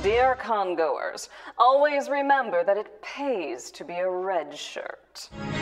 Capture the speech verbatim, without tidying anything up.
Dear congoers, always remember that it pays to be a red shirt.